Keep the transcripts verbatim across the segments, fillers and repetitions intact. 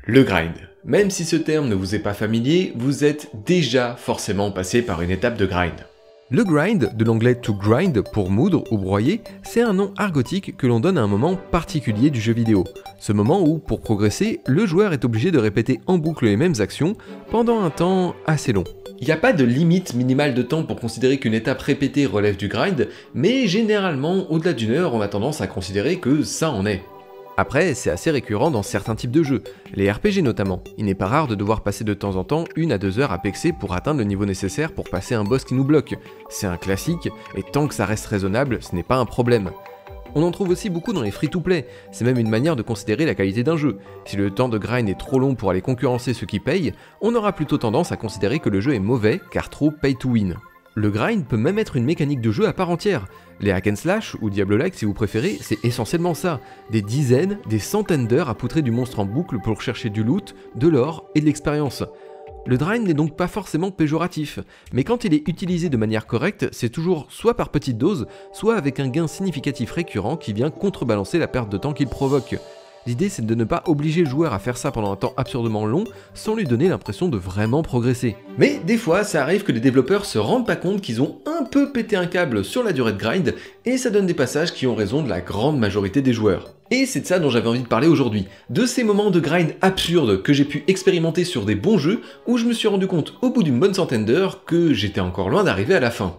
Le grind. Même si ce terme ne vous est pas familier, vous êtes déjà forcément passé par une étape de grind. Le grind, de l'anglais to grind pour moudre ou broyer, c'est un nom argotique que l'on donne à un moment particulier du jeu vidéo. Ce moment où, pour progresser, le joueur est obligé de répéter en boucle les mêmes actions pendant un temps assez long. Il n'y a pas de limite minimale de temps pour considérer qu'une étape répétée relève du grind, mais généralement, au-delà d'une heure, on a tendance à considérer que ça en est. Après, c'est assez récurrent dans certains types de jeux, les R P G notamment. Il n'est pas rare de devoir passer de temps en temps une à deux heures à pexer pour atteindre le niveau nécessaire pour passer un boss qui nous bloque. C'est un classique, et tant que ça reste raisonnable, ce n'est pas un problème. On en trouve aussi beaucoup dans les free-to-play, c'est même une manière de considérer la qualité d'un jeu. Si le temps de grind est trop long pour aller concurrencer ceux qui payent, on aura plutôt tendance à considérer que le jeu est mauvais car trop pay to win. Le grind peut même être une mécanique de jeu à part entière. Les hack and slash, ou Diablo-like si vous préférez, c'est essentiellement ça. Des dizaines, des centaines d'heures à poutrer du monstre en boucle pour chercher du loot, de l'or et de l'expérience. Le grind n'est donc pas forcément péjoratif, mais quand il est utilisé de manière correcte, c'est toujours soit par petite dose, soit avec un gain significatif récurrent qui vient contrebalancer la perte de temps qu'il provoque. L'idée c'est de ne pas obliger le joueur à faire ça pendant un temps absurdement long sans lui donner l'impression de vraiment progresser. Mais des fois, ça arrive que les développeurs se rendent pas compte qu'ils ont un peu pété un câble sur la durée de grind et ça donne des passages qui ont raison de la grande majorité des joueurs. Et c'est de ça dont j'avais envie de parler aujourd'hui, de ces moments de grind absurdes que j'ai pu expérimenter sur des bons jeux où je me suis rendu compte au bout d'une bonne centaine d'heures que j'étais encore loin d'arriver à la fin.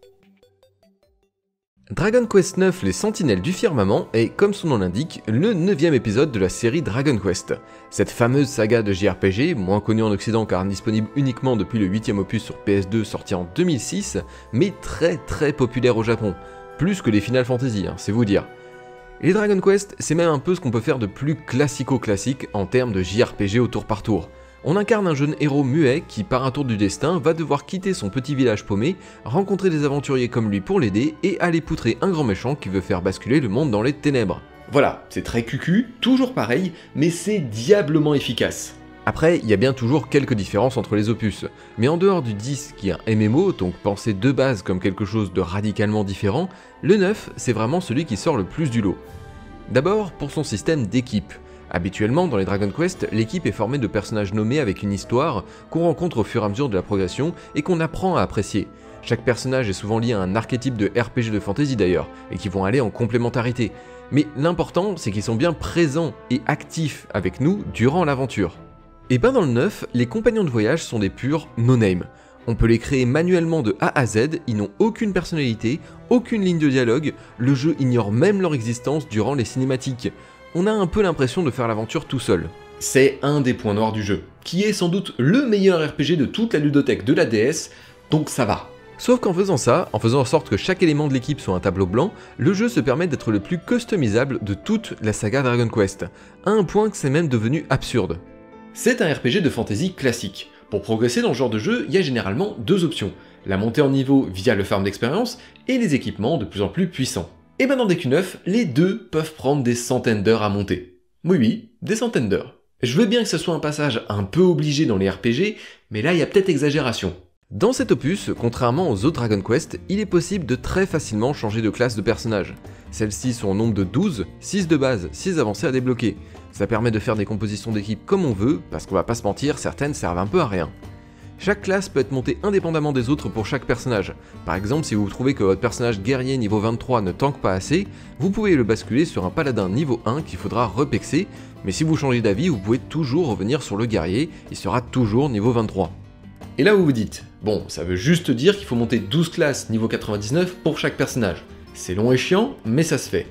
Dragon Quest neuf, les Sentinelles du Firmament est, comme son nom l'indique, le neuvième épisode de la série Dragon Quest. Cette fameuse saga de J R P G, moins connue en Occident car disponible uniquement depuis le huitième opus sur P S deux sorti en deux mille six, mais très très populaire au Japon. Plus que les Final Fantasy, hein, c'est vous dire. Les Dragon Quest, c'est même un peu ce qu'on peut faire de plus classico-classique en termes de J R P G au tour par tour. On incarne un jeune héros muet qui, par un tour du destin, va devoir quitter son petit village paumé, rencontrer des aventuriers comme lui pour l'aider et aller poutrer un grand méchant qui veut faire basculer le monde dans les ténèbres. Voilà, c'est très cucu, toujours pareil, mais c'est diablement efficace. Après, il y a bien toujours quelques différences entre les opus, mais en dehors du dix qui est un M M O, donc pensé de base comme quelque chose de radicalement différent, le neuf, c'est vraiment celui qui sort le plus du lot. D'abord, pour son système d'équipe. Habituellement, dans les Dragon Quest, l'équipe est formée de personnages nommés avec une histoire qu'on rencontre au fur et à mesure de la progression et qu'on apprend à apprécier. Chaque personnage est souvent lié à un archétype de R P G de fantasy d'ailleurs, et qui vont aller en complémentarité. Mais l'important, c'est qu'ils sont bien présents et actifs avec nous durant l'aventure. Et ben dans le neuf, les compagnons de voyage sont des purs no-name. On peut les créer manuellement de A à Z, ils n'ont aucune personnalité, aucune ligne de dialogue, le jeu ignore même leur existence durant les cinématiques. On a un peu l'impression de faire l'aventure tout seul. C'est un des points noirs du jeu, qui est sans doute le meilleur R P G de toute la ludothèque de la D S, donc ça va. Sauf qu'en faisant ça, en faisant en sorte que chaque élément de l'équipe soit un tableau blanc, le jeu se permet d'être le plus customisable de toute la saga Dragon Quest, à un point que c'est même devenu absurde. C'est un R P G de fantasy classique. Pour progresser dans ce genre de jeu, il y a généralement deux options, la montée en niveau via le farm d'expérience et les équipements de plus en plus puissants. Et ben dans D Q neuf, les deux peuvent prendre des centaines d'heures à monter. Oui oui, des centaines d'heures. Je veux bien que ce soit un passage un peu obligé dans les R P G, mais là il y a peut-être exagération. Dans cet opus, contrairement aux autres Dragon Quest, il est possible de très facilement changer de classe de personnage. Celles-ci sont au nombre de douze, six de base, six avancées à débloquer. Ça permet de faire des compositions d'équipe comme on veut, parce qu'on va pas se mentir, certaines servent un peu à rien. Chaque classe peut être montée indépendamment des autres pour chaque personnage. Par exemple, si vous trouvez que votre personnage guerrier niveau vingt-trois ne tank pas assez, vous pouvez le basculer sur un paladin niveau un qu'il faudra repexer, mais si vous changez d'avis, vous pouvez toujours revenir sur le guerrier, il sera toujours niveau vingt-trois. Et là vous vous dites, bon, ça veut juste dire qu'il faut monter douze classes niveau quatre-vingt-dix-neuf pour chaque personnage. C'est long et chiant, mais ça se fait.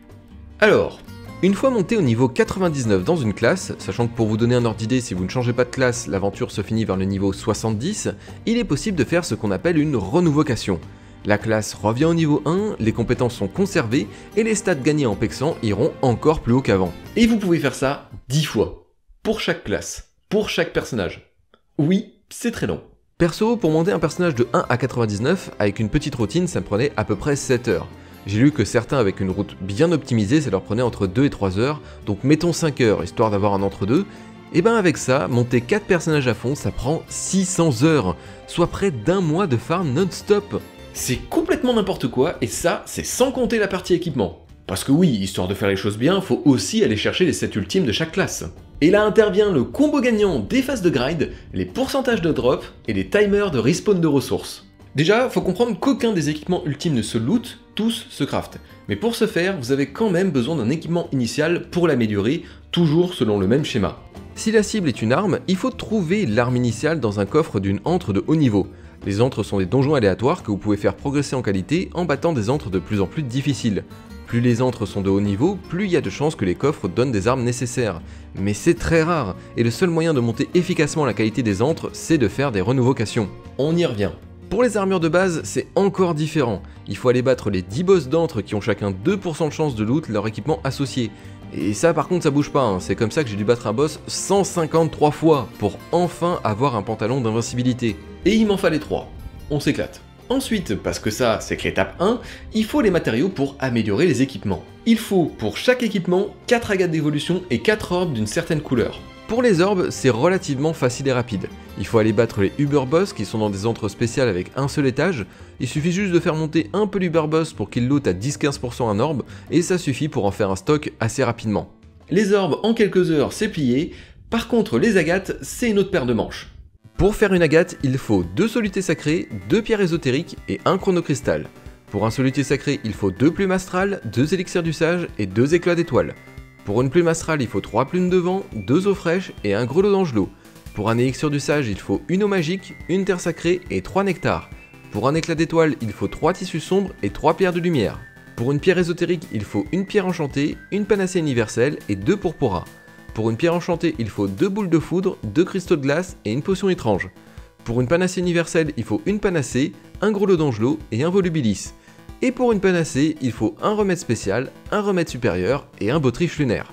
Alors, une fois monté au niveau quatre-vingt-dix-neuf dans une classe, sachant que pour vous donner un ordre d'idée, si vous ne changez pas de classe, l'aventure se finit vers le niveau soixante-dix, il est possible de faire ce qu'on appelle une renouvocation. La classe revient au niveau un, les compétences sont conservées, et les stats gagnés en pexant iront encore plus haut qu'avant. Et vous pouvez faire ça dix fois. Pour chaque classe. Pour chaque personnage. Oui, c'est très long. Perso, pour monter un personnage de un à quatre-vingt-dix-neuf, avec une petite routine, ça me prenait à peu près sept heures. J'ai lu que certains avec une route bien optimisée, ça leur prenait entre deux et trois heures, donc mettons cinq heures, histoire d'avoir un entre-deux. Et ben avec ça, monter quatre personnages à fond, ça prend six cents heures, soit près d'un mois de farm non-stop. C'est complètement n'importe quoi, et ça, c'est sans compter la partie équipement. Parce que oui, histoire de faire les choses bien, faut aussi aller chercher les sets ultimes de chaque classe. Et là intervient le combo gagnant des phases de grind, les pourcentages de drop et les timers de respawn de ressources. Déjà, faut comprendre qu'aucun des équipements ultimes ne se loot, tous se craftent. Mais pour ce faire, vous avez quand même besoin d'un équipement initial pour l'améliorer, toujours selon le même schéma. Si la cible est une arme, il faut trouver l'arme initiale dans un coffre d'une antre de haut niveau. Les antres sont des donjons aléatoires que vous pouvez faire progresser en qualité en battant des antres de plus en plus difficiles. Plus les antres sont de haut niveau, plus il y a de chances que les coffres donnent des armes nécessaires. Mais c'est très rare, et le seul moyen de monter efficacement la qualité des antres, c'est de faire des renovocations. On y revient. Pour les armures de base, c'est encore différent. Il faut aller battre les dix boss d'antres qui ont chacun deux pour cent de chance de loot leur équipement associé. Et ça par contre ça bouge pas, hein. C'est comme ça que j'ai dû battre un boss cent cinquante-trois fois pour enfin avoir un pantalon d'invincibilité. Et il m'en fallait trois. On s'éclate. Ensuite, parce que ça c'est que l'étape un, il faut les matériaux pour améliorer les équipements. Il faut pour chaque équipement quatre agates d'évolution et quatre orbes d'une certaine couleur. Pour les orbes, c'est relativement facile et rapide. Il faut aller battre les Uber Boss qui sont dans des antres spéciales avec un seul étage. Il suffit juste de faire monter un peu l'Uber Boss pour qu'il loot à dix à quinze pour cent un orbe, et ça suffit pour en faire un stock assez rapidement. Les orbes en quelques heures c'est plié, par contre les agates c'est une autre paire de manches. Pour faire une agate, il faut deux solutés sacrées, deux pierres ésotériques et un chronocristal. Pour un soluté sacré, il faut deux plumes astrales, deux élixirs du sage et deux éclats d'étoiles. Pour une plume astrale, il faut trois plumes de vent, deux eaux fraîches et un grelot d'angelot. Pour un élixir du sage, il faut une eau magique, une terre sacrée et trois nectars. Pour un éclat d'étoile, il faut trois tissus sombres et trois pierres de lumière. Pour une pierre ésotérique, il faut une pierre enchantée, une panacée universelle et deux purpuras. Pour une pierre enchantée, il faut deux boules de foudre, deux cristaux de glace et une potion étrange. Pour une panacée universelle, il faut une panacée, un grelot d'angelot et un volubilis. Et pour une panacée, il faut un remède spécial, un remède supérieur et un bottriche lunaire.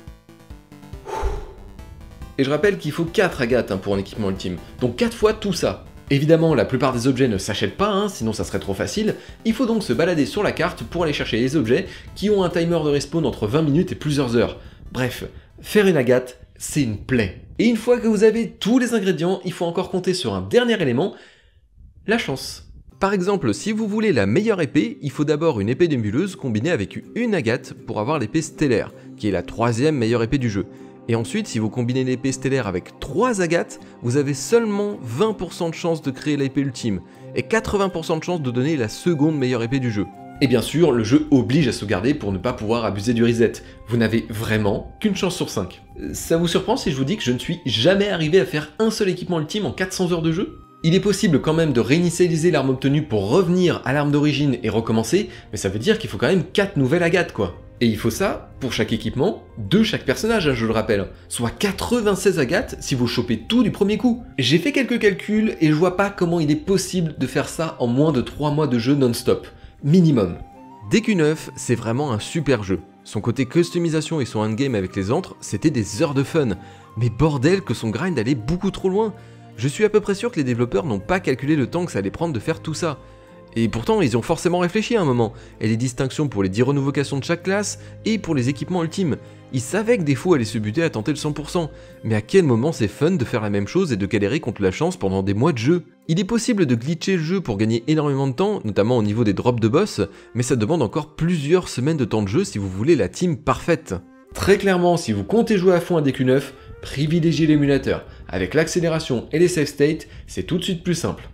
Et je rappelle qu'il faut quatre agates hein, pour un équipement ultime, donc quatre fois tout ça. Évidemment, la plupart des objets ne s'achètent pas, hein, sinon ça serait trop facile. Il faut donc se balader sur la carte pour aller chercher les objets qui ont un timer de respawn entre vingt minutes et plusieurs heures. Bref, faire une agate, c'est une plaie. Et une fois que vous avez tous les ingrédients, il faut encore compter sur un dernier élément, la chance. Par exemple, si vous voulez la meilleure épée, il faut d'abord une épée nébuleuse combinée avec une agate pour avoir l'épée stellaire, qui est la troisième meilleure épée du jeu. Et ensuite, si vous combinez l'épée stellaire avec trois agates, vous avez seulement vingt pour cent de chance de créer l'épée ultime, et quatre-vingts pour cent de chance de donner la seconde meilleure épée du jeu. Et bien sûr, le jeu oblige à sauvegarder pour ne pas pouvoir abuser du reset. Vous n'avez vraiment qu'une chance sur cinq. Ça vous surprend si je vous dis que je ne suis jamais arrivé à faire un seul équipement ultime en quatre cents heures de jeu ? Il est possible quand même de réinitialiser l'arme obtenue pour revenir à l'arme d'origine et recommencer, mais ça veut dire qu'il faut quand même quatre nouvelles agates quoi. Et il faut ça pour chaque équipement, de chaque personnage, hein, je le rappelle, soit quatre-vingt-seize agates si vous chopez tout du premier coup. J'ai fait quelques calculs et je vois pas comment il est possible de faire ça en moins de trois mois de jeu non-stop. Minimum. D Q neuf, c'est vraiment un super jeu. Son côté customisation et son endgame avec les antres, c'était des heures de fun. Mais bordel que son grind allait beaucoup trop loin. Je suis à peu près sûr que les développeurs n'ont pas calculé le temps que ça allait prendre de faire tout ça. Et pourtant, ils ont forcément réfléchi à un moment, et les distinctions pour les dix renovocations de chaque classe, et pour les équipements ultimes. Ils savaient que des fous allaient se buter à tenter le cent pour cent, mais à quel moment c'est fun de faire la même chose et de galérer contre la chance pendant des mois de jeu? Il est possible de glitcher le jeu pour gagner énormément de temps, notamment au niveau des drops de boss, mais ça demande encore plusieurs semaines de temps de jeu si vous voulez la team parfaite. Très clairement, si vous comptez jouer à fond à D Q neuf, privilégiez l'émulateur. Avec l'accélération et les save states, c'est tout de suite plus simple.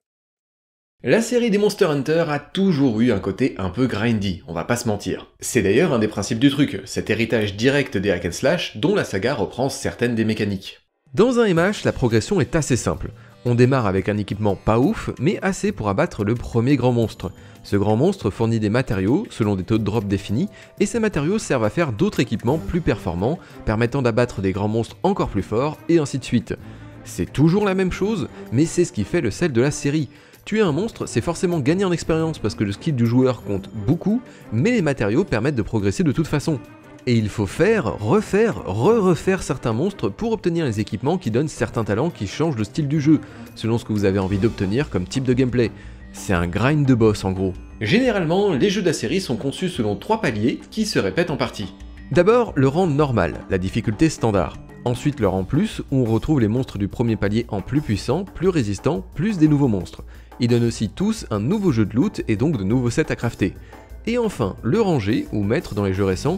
La série des Monster Hunter a toujours eu un côté un peu grindy, on va pas se mentir. C'est d'ailleurs un des principes du truc, cet héritage direct des hack and slash dont la saga reprend certaines des mécaniques. Dans un M H, la progression est assez simple. On démarre avec un équipement pas ouf, mais assez pour abattre le premier grand monstre. Ce grand monstre fournit des matériaux, selon des taux de drop définis, et ces matériaux servent à faire d'autres équipements plus performants, permettant d'abattre des grands monstres encore plus forts, et ainsi de suite. C'est toujours la même chose, mais c'est ce qui fait le sel de la série. Tuer un monstre, c'est forcément gagner en expérience parce que le skill du joueur compte beaucoup, mais les matériaux permettent de progresser de toute façon. Et il faut faire, refaire, re-refaire certains monstres pour obtenir les équipements qui donnent certains talents qui changent le style du jeu, selon ce que vous avez envie d'obtenir comme type de gameplay. C'est un grind de boss en gros. Généralement, les jeux de la série sont conçus selon trois paliers qui se répètent en partie. D'abord, le rang normal, la difficulté standard. Ensuite, le rang plus, où on retrouve les monstres du premier palier en plus puissants, plus résistants, plus des nouveaux monstres. Ils donnent aussi tous un nouveau jeu de loot et donc de nouveaux sets à crafter. Et enfin, le rang G, ou maître dans les jeux récents,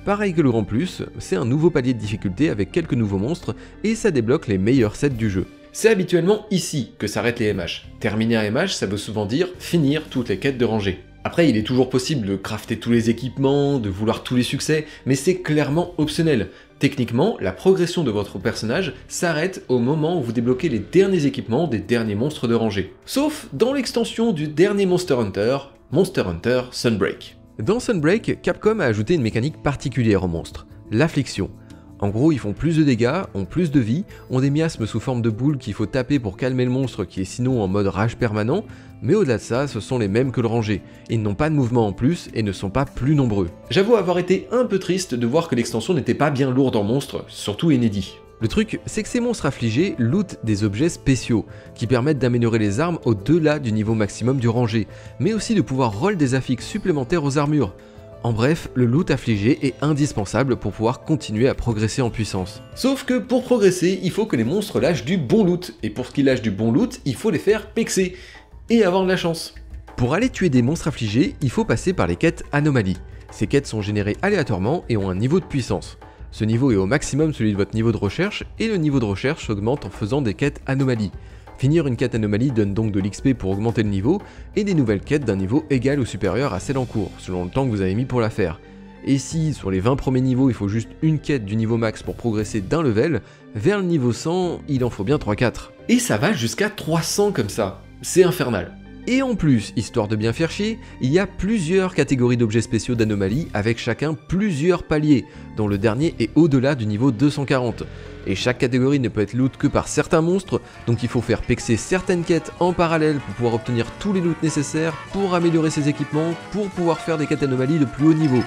Pareil que le Grand Plus, c'est un nouveau palier de difficulté avec quelques nouveaux monstres et ça débloque les meilleurs sets du jeu. C'est habituellement ici que s'arrêtent les M H. Terminer un M H, ça veut souvent dire finir toutes les quêtes de rangée. Après, il est toujours possible de crafter tous les équipements, de vouloir tous les succès, mais c'est clairement optionnel. Techniquement, la progression de votre personnage s'arrête au moment où vous débloquez les derniers équipements des derniers monstres de rangée. Sauf dans l'extension du dernier Monster Hunter, Monster Hunter Sunbreak. Dans Sunbreak, Capcom a ajouté une mécanique particulière aux monstres, l'affliction. En gros, ils font plus de dégâts, ont plus de vie, ont des miasmes sous forme de boules qu'il faut taper pour calmer le monstre qui est sinon en mode rage permanent, mais au-delà de ça, ce sont les mêmes que le rangé. Ils n'ont pas de mouvement en plus et ne sont pas plus nombreux. J'avoue avoir été un peu triste de voir que l'extension n'était pas bien lourde en monstres, surtout inédit. Le truc, c'est que ces monstres affligés lootent des objets spéciaux, qui permettent d'améliorer les armes au-delà du niveau maximum du rangé, mais aussi de pouvoir roll des affixes supplémentaires aux armures. En bref, le loot affligé est indispensable pour pouvoir continuer à progresser en puissance. Sauf que pour progresser, il faut que les monstres lâchent du bon loot, et pour qu'ils lâchent du bon loot, il faut les faire pexer, et avoir de la chance. Pour aller tuer des monstres affligés, il faut passer par les quêtes anomalies. Ces quêtes sont générées aléatoirement et ont un niveau de puissance. Ce niveau est au maximum celui de votre niveau de recherche, et le niveau de recherche augmente en faisant des quêtes anomalies. Finir une quête anomalie donne donc de l'X P pour augmenter le niveau, et des nouvelles quêtes d'un niveau égal ou supérieur à celle en cours, selon le temps que vous avez mis pour la faire. Et si, sur les vingt premiers niveaux, il faut juste une quête du niveau max pour progresser d'un level, vers le niveau cent, il en faut bien trois quatre. Et ça va jusqu'à trois cents comme ça, c'est infernal. Et en plus, histoire de bien faire chier, il y a plusieurs catégories d'objets spéciaux d'anomalies avec chacun plusieurs paliers, dont le dernier est au-delà du niveau deux cent quarante. Et chaque catégorie ne peut être loot que par certains monstres, donc il faut faire pexer certaines quêtes en parallèle pour pouvoir obtenir tous les loots nécessaires pour améliorer ses équipements, pour pouvoir faire des quêtes anomalies de plus haut niveau.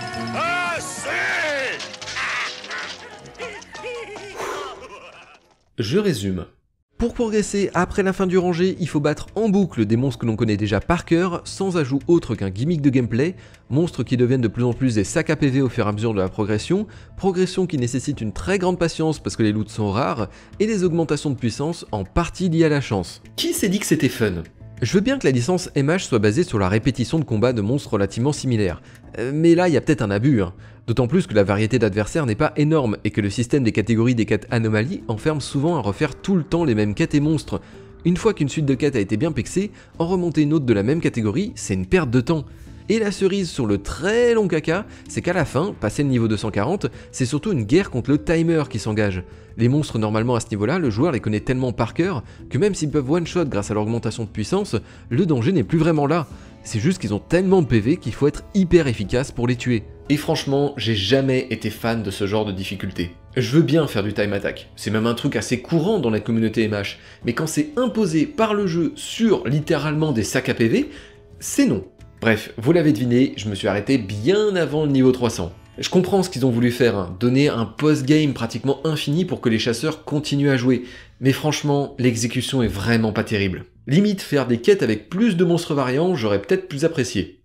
Je résume. Pour progresser après la fin du rangé, il faut battre en boucle des monstres que l'on connaît déjà par cœur, sans ajout autre qu'un gimmick de gameplay, monstres qui deviennent de plus en plus des sacs à P V au fur et à mesure de la progression, progression qui nécessite une très grande patience parce que les loots sont rares, et des augmentations de puissance en partie liées à la chance. Qui s'est dit que c'était fun ? Je veux bien que la licence M H soit basée sur la répétition de combats de monstres relativement similaires, mais là il y a peut-être un abus, hein. D'autant plus que la variété d'adversaires n'est pas énorme et que le système des catégories des quêtes anomalies enferme souvent à refaire tout le temps les mêmes quêtes et monstres. Une fois qu'une suite de quêtes a été bien pexée, en remonter une autre de la même catégorie, c'est une perte de temps. Et la cerise sur le très long caca, c'est qu'à la fin, passé le niveau deux cent quarante, c'est surtout une guerre contre le timer qui s'engage. Les monstres normalement à ce niveau-là, le joueur les connaît tellement par cœur que même s'ils peuvent one-shot grâce à l'augmentation de puissance, le danger n'est plus vraiment là. C'est juste qu'ils ont tellement de P V qu'il faut être hyper efficace pour les tuer. Et franchement, j'ai jamais été fan de ce genre de difficulté. Je veux bien faire du time attack, c'est même un truc assez courant dans la communauté M H, mais quand c'est imposé par le jeu sur littéralement des sacs à P V, c'est non. Bref, vous l'avez deviné, je me suis arrêté bien avant le niveau trois cents. Je comprends ce qu'ils ont voulu faire, hein, donner un post-game pratiquement infini pour que les chasseurs continuent à jouer, mais franchement, l'exécution est vraiment pas terrible. Limite, faire des quêtes avec plus de monstres variants, j'aurais peut-être plus apprécié.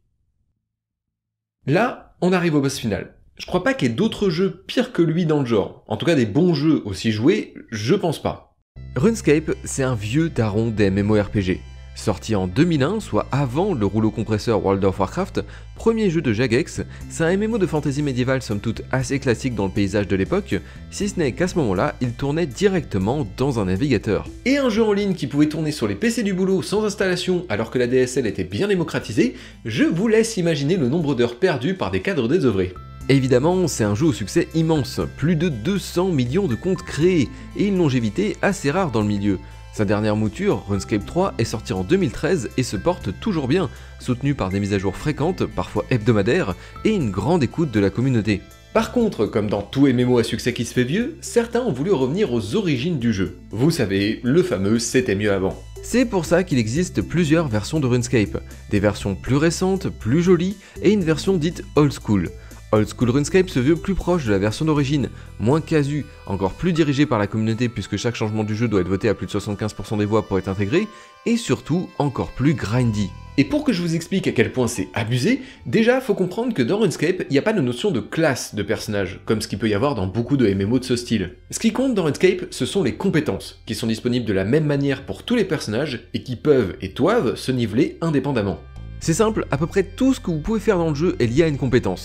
Là, on arrive au boss final. Je crois pas qu'il y ait d'autres jeux pires que lui dans le genre. En tout cas, des bons jeux aussi joués, je pense pas. RuneScape, c'est un vieux daron des MMORPG. Sorti en deux mille un, soit avant le rouleau compresseur World of Warcraft, premier jeu de Jagex, c'est un M M O de fantasy médiévale somme toute assez classique dans le paysage de l'époque, si ce n'est qu'à ce moment-là, il tournait directement dans un navigateur. Et un jeu en ligne qui pouvait tourner sur les P C du boulot sans installation alors que la D S L était bien démocratisée, je vous laisse imaginer le nombre d'heures perdues par des cadres désœuvrés. Évidemment, c'est un jeu au succès immense, plus de deux cents millions de comptes créés, et une longévité assez rare dans le milieu. Sa dernière mouture, RuneScape trois, est sortie en deux mille treize et se porte toujours bien, soutenu par des mises à jour fréquentes, parfois hebdomadaires, et une grande écoute de la communauté. Par contre, comme dans tout M M O à succès qui se fait vieux, certains ont voulu revenir aux origines du jeu. Vous savez, le fameux « c'était mieux avant ». C'est pour ça qu'il existe plusieurs versions de RuneScape, des versions plus récentes, plus jolies, et une version dite old school. Old School RuneScape se veut plus proche de la version d'origine, moins casu, encore plus dirigé par la communauté puisque chaque changement du jeu doit être voté à plus de soixante-quinze pour cent des voix pour être intégré, et surtout encore plus grindy. Et pour que je vous explique à quel point c'est abusé, déjà faut comprendre que dans RuneScape, il n'y a pas de notion de classe de personnage, comme ce qu'il peut y avoir dans beaucoup de M M O de ce style. Ce qui compte dans RuneScape, ce sont les compétences, qui sont disponibles de la même manière pour tous les personnages, et qui peuvent et doivent se niveler indépendamment. C'est simple, à peu près tout ce que vous pouvez faire dans le jeu est lié à une compétence.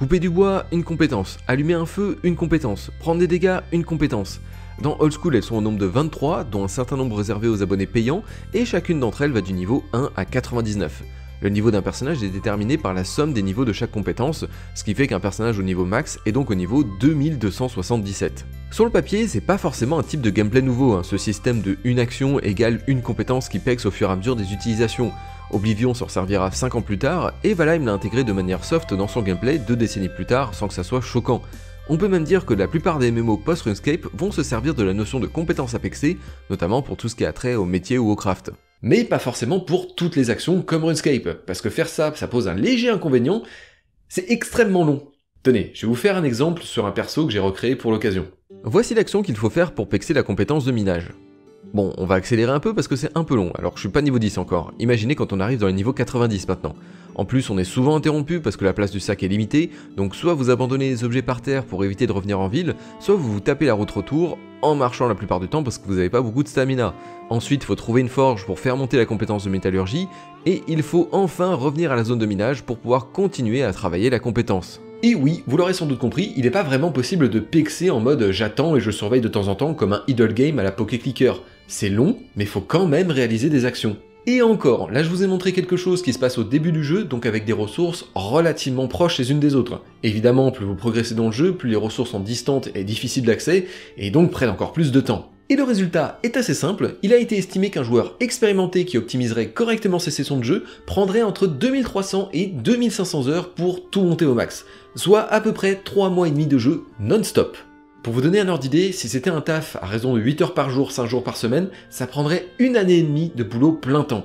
Couper du bois, une compétence. Allumer un feu, une compétence. Prendre des dégâts, une compétence. Dans Old School, elles sont au nombre de vingt-trois, dont un certain nombre réservé aux abonnés payants, et chacune d'entre elles va du niveau un à quatre-vingt-dix-neuf. Le niveau d'un personnage est déterminé par la somme des niveaux de chaque compétence, ce qui fait qu'un personnage au niveau max est donc au niveau deux mille deux cent soixante-dix-sept. Sur le papier, c'est pas forcément un type de gameplay nouveau, hein, ce système de une action égale une compétence qui pexe au fur et à mesure des utilisations. Oblivion s'en servira cinq ans plus tard, et Valheim l'a intégré de manière soft dans son gameplay deux décennies plus tard sans que ça soit choquant. On peut même dire que la plupart des M M O post-RuneScape vont se servir de la notion de compétence à pexer, notamment pour tout ce qui a trait au métier ou au craft. Mais pas forcément pour toutes les actions comme RuneScape, parce que faire ça, ça pose un léger inconvénient, c'est extrêmement long. Tenez, je vais vous faire un exemple sur un perso que j'ai recréé pour l'occasion. Voici l'action qu'il faut faire pour pexer la compétence de minage. Bon, on va accélérer un peu parce que c'est un peu long, alors que je suis pas niveau dix encore. Imaginez quand on arrive dans les niveaux quatre-vingt-dix maintenant. En plus, on est souvent interrompu parce que la place du sac est limitée, donc soit vous abandonnez les objets par terre pour éviter de revenir en ville, soit vous vous tapez la route retour en marchant la plupart du temps parce que vous n'avez pas beaucoup de stamina. Ensuite, il faut trouver une forge pour faire monter la compétence de métallurgie, et il faut enfin revenir à la zone de minage pour pouvoir continuer à travailler la compétence. Et oui, vous l'aurez sans doute compris, il n'est pas vraiment possible de pexer en mode j'attends et je surveille de temps en temps comme un idle game à la Poké Clicker. C'est long, mais faut quand même réaliser des actions. Et encore, là je vous ai montré quelque chose qui se passe au début du jeu, donc avec des ressources relativement proches les unes des autres. Évidemment, plus vous progressez dans le jeu, plus les ressources sont distantes et difficiles d'accès, et donc prennent encore plus de temps. Et le résultat est assez simple, il a été estimé qu'un joueur expérimenté qui optimiserait correctement ses sessions de jeu prendrait entre deux mille trois cents et deux mille cinq cents heures pour tout monter au max, soit à peu près trois mois et demi de jeu non-stop. Pour vous donner un ordre d'idée, si c'était un taf à raison de huit heures par jour, cinq jours par semaine, ça prendrait une année et demie de boulot plein temps.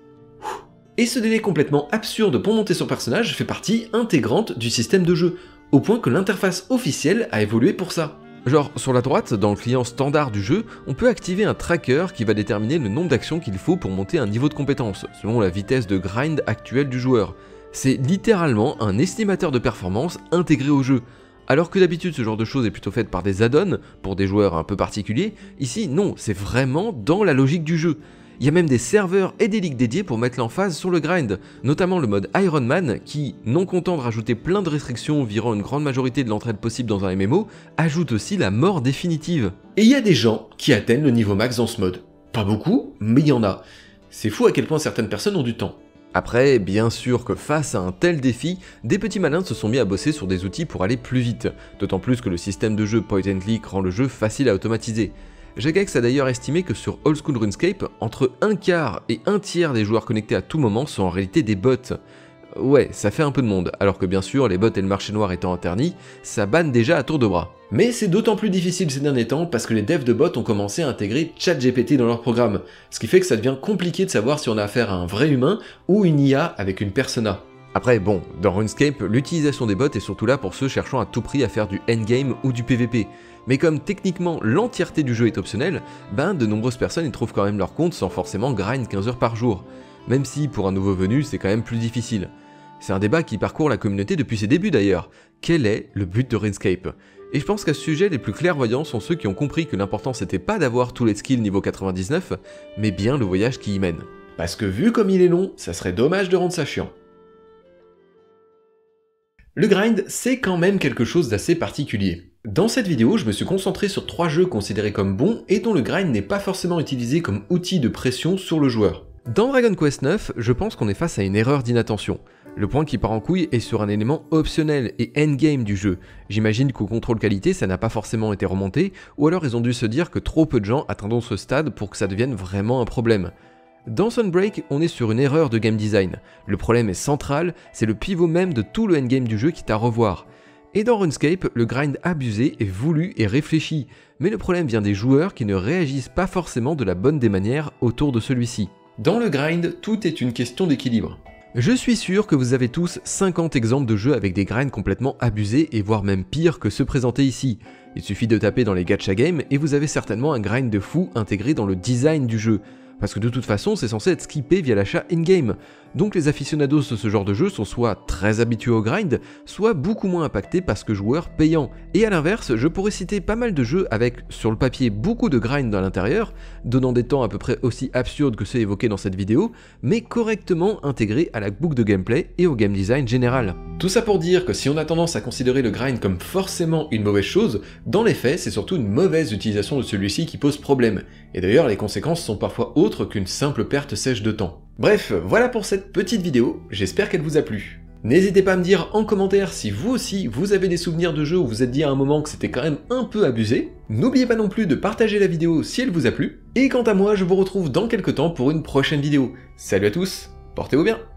Et ce délai complètement absurde pour monter son personnage fait partie intégrante du système de jeu, au point que l'interface officielle a évolué pour ça. Genre, sur la droite, dans le client standard du jeu, on peut activer un tracker qui va déterminer le nombre d'actions qu'il faut pour monter un niveau de compétence, selon la vitesse de grind actuelle du joueur. C'est littéralement un estimateur de performance intégré au jeu. Alors que d'habitude ce genre de choses est plutôt fait par des add-ons, pour des joueurs un peu particuliers, ici non, c'est vraiment dans la logique du jeu. Il y a même des serveurs et des ligues dédiés pour mettre l'emphase sur le grind, notamment le mode Iron Man qui, non content de rajouter plein de restrictions virant une grande majorité de l'entraide possible dans un M M O, ajoute aussi la mort définitive. Et il y a des gens qui atteignent le niveau max dans ce mode. Pas beaucoup, mais il y en a. C'est fou à quel point certaines personnes ont du temps. Après, bien sûr que face à un tel défi, des petits malins se sont mis à bosser sur des outils pour aller plus vite, d'autant plus que le système de jeu point and click rend le jeu facile à automatiser. Jagex a d'ailleurs estimé que sur Old School RuneScape, entre un quart et un tiers des joueurs connectés à tout moment sont en réalité des bots. Ouais, ça fait un peu de monde, alors que bien sûr, les bots et le marché noir étant internis, ça banne déjà à tour de bras. Mais c'est d'autant plus difficile ces derniers temps parce que les devs de bots ont commencé à intégrer ChatGPT dans leur programme, ce qui fait que ça devient compliqué de savoir si on a affaire à un vrai humain ou une I A avec une persona. Après bon, dans RuneScape, l'utilisation des bots est surtout là pour ceux cherchant à tout prix à faire du endgame ou du P V P. Mais comme techniquement l'entièreté du jeu est optionnelle, ben de nombreuses personnes y trouvent quand même leur compte sans forcément grind quinze heures par jour. Même si pour un nouveau venu c'est quand même plus difficile. C'est un débat qui parcourt la communauté depuis ses débuts d'ailleurs. Quel est le but de RuneScape ? Et je pense qu'à ce sujet, les plus clairvoyants sont ceux qui ont compris que l'important c'était pas d'avoir tous les skills niveau quatre-vingt-dix-neuf, mais bien le voyage qui y mène. Parce que vu comme il est long, ça serait dommage de rendre ça chiant. Le grind, c'est quand même quelque chose d'assez particulier. Dans cette vidéo, je me suis concentré sur trois jeux considérés comme bons et dont le grind n'est pas forcément utilisé comme outil de pression sur le joueur. Dans Dragon Quest neuf, je pense qu'on est face à une erreur d'inattention. Le point qui part en couille est sur un élément optionnel et endgame du jeu. J'imagine qu'au contrôle qualité, ça n'a pas forcément été remonté, ou alors ils ont dû se dire que trop peu de gens attendront ce stade pour que ça devienne vraiment un problème. Dans Sunbreak, on est sur une erreur de game design. Le problème est central, c'est le pivot même de tout le endgame du jeu qui est à revoir. Et dans RuneScape, le grind abusé est voulu et réfléchi, mais le problème vient des joueurs qui ne réagissent pas forcément de la bonne des manières autour de celui-ci. Dans le grind, tout est une question d'équilibre. Je suis sûr que vous avez tous cinquante exemples de jeux avec des grinds complètement abusés et voire même pire que ceux présentés ici. Il suffit de taper dans les gacha games et vous avez certainement un grind de fou intégré dans le design du jeu. parce que de toute façon c'est censé être skippé via l'achat in-game. Donc les aficionados de ce genre de jeu sont soit très habitués au grind, soit beaucoup moins impactés par ce que joueur payant. Et à l'inverse, je pourrais citer pas mal de jeux avec, sur le papier, beaucoup de grind à l'intérieur, donnant des temps à peu près aussi absurdes que ceux évoqués dans cette vidéo, mais correctement intégrés à la boucle de gameplay et au game design général. Tout ça pour dire que si on a tendance à considérer le grind comme forcément une mauvaise chose, dans les faits c'est surtout une mauvaise utilisation de celui-ci qui pose problème. Et d'ailleurs les conséquences sont parfois autres qu'une simple perte sèche de temps. Bref, voilà pour cette petite vidéo, j'espère qu'elle vous a plu. N'hésitez pas à me dire en commentaire si vous aussi vous avez des souvenirs de jeux où vous vous êtes dit à un moment que c'était quand même un peu abusé. N'oubliez pas non plus de partager la vidéo si elle vous a plu. Et quant à moi, je vous retrouve dans quelques temps pour une prochaine vidéo. Salut à tous, portez-vous bien.